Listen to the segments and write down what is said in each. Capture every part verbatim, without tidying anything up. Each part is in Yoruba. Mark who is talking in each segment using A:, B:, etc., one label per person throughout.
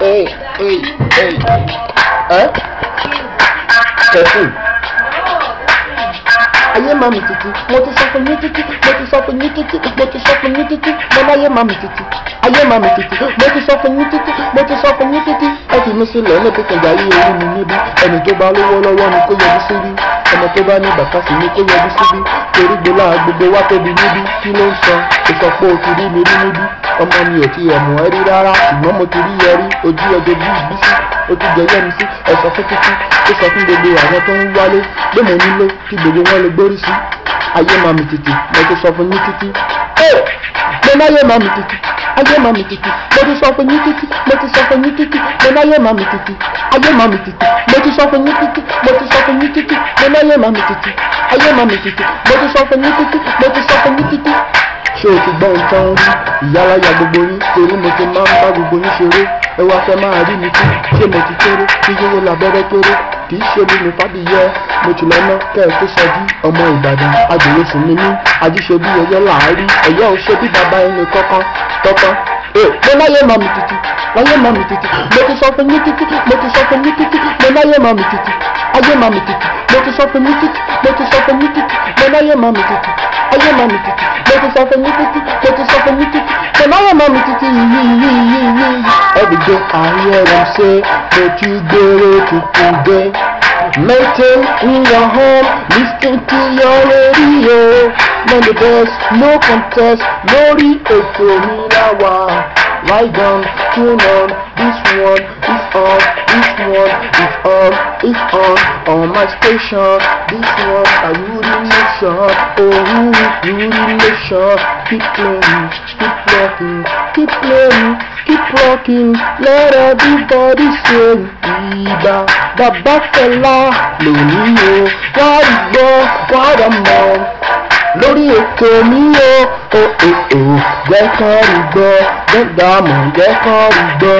A: Hey, hey, hey. Ẹ́ kẹ̀kún. Ayé mami títí, mo ti sọ fún yín títí, mo ti sọ fún yín títí, mo ti sọ fún yín títí, mo láyé mami títí. Ayé mami títí, mo ti sọ fún yín títí, mo ti sọ fún yín títí. Ẹ fi mi sílẹ̀ níbi kẹjà yí orí mi níbí. Ẹni tó bá lówó lọ́wọ́ ni kó yọjú síbí. Ọmọ tó bá ní bàtà sí ni kó yọjú síbí. Torí gbólá gbogbo wa tóbi níbí. Kí ló ń sọ? Ó sọ pé o ti rí mi rí níbí. Ọmọ mi ò ti ẹ̀mú ẹ rí rárá. Ṣùgbọ́n mo ti rí ẹ rí. Ojú ẹjọ́ bí ìbísí. Ó ti jẹ yẹ́mi sí. Ẹ sọ fún títí. Ó sọ fún gbogbo àwọn tó ń wálé. Gbé mo nílé kí gbogbo wọn lè gbórí sí. Ayé mami títí, mo ti sọ fún yín títí. Mo náyé mami títí, ayé mami títí, mo ti sọ fún yín títí, mo ti sọ fún yín títí, mo náyé mami títí, ayé mami títí, mo ti sọ fún yín títí, mo ti sọ fún yín títí, mo náyé mami títí, ayé mami títí, mo ti sọ fún yín títí, mo ti sọ fún yín títí. Ṣé o ti gbọ́ nǹkan rí? Ìyálàyà gbogbo yín, torí mo ti máa ń bá gbogbo yín ṣeré. Ẹ wá fẹ́ máa rí mi tí, ṣé mo ti kéré, kí yíwó labẹ́rẹ́ kéré. Kì í ṣe bí mi fàdíyẹ, mo ti lọ́nà kẹ́ ẹ tó sọjú. Ọmọ Ìbàdàn, àjòyè sùn ní mí, ajíṣe bí ẹyẹ láàárí. Ẹ̀yẹ́ ò ṣe bí bàbá ẹni kọ́kán, tọ́kán. Mo láyé mami títí, láyé mami títí, mo ti sọ fún yín títí, mo ti sọ fún yín títí, mo láyé mami títí, ayé mami títí, mo ti sọ fún yín títí, mo ti sọ fún yín títí, mo láyé mami títí, ayé mami títí, mo ti sọ fún yín títí, mo ti sọ fún yín títí, mo láyé mami títí, yí yí yí yí. Every day I hear them say, don't you gbèrè tuntun dé. Maintain in your home, listen to your radio. None the best, no contest, lórí ètò mi láwa. Right down, tune on, this one is on, this one is on, is on, on my station. This one a Rudy Nation, oh Rudy Nation. Keep playing, keep rocking, keep playing, keep rocking. Let everybody sing. Ìgbà bàbá Fẹlá lónìí o, wá ìgbọ́, wá dàmọ́. Lórí ètò mi o, o o o, jẹ́ kán rí gbọ́, jẹ́ dàmọ́, jẹ́ kán rí gbọ́.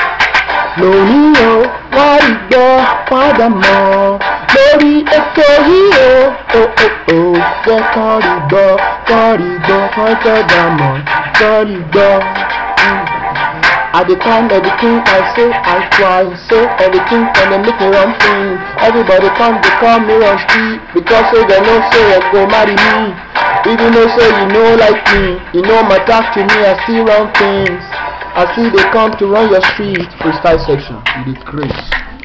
A: Lónìí o, wá rí gbọ́, wá dàmọ́. Lórí ètò yìí o, o o o, jẹ́ kán rí gbọ́, kán rí gbọ́, kán jẹ́ dàmọ́, kán rí gbọ́. At the time, everything I say, I try, say everything and they make me one thing. Everybody come, they call me on street, because say they know say I go marry me. Even though say you know like me, you know my talk to me, I see wrong things. I see they come to run your street. Freestyle section, you did crazy.